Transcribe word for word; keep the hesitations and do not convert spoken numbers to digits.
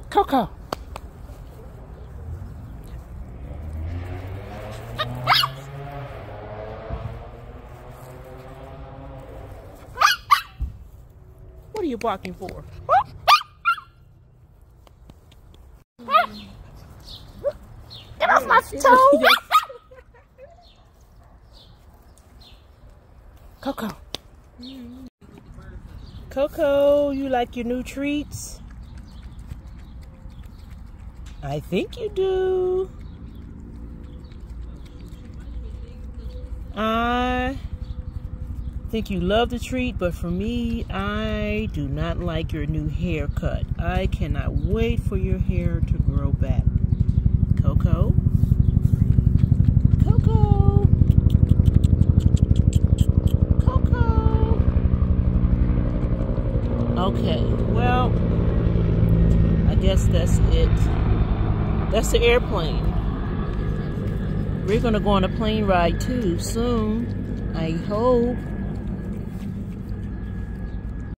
CoCo. What are you barking for? Get off my toe! CoCo. CoCo, you like your new treats? I think you do. I think you love the treat, but for me, I do not like your new haircut. I cannot wait for your hair to grow back. CoCo? CoCo? CoCo? Okay, well, I guess that's it. That's the airplane. We're gonna go on a plane ride too soon, I hope.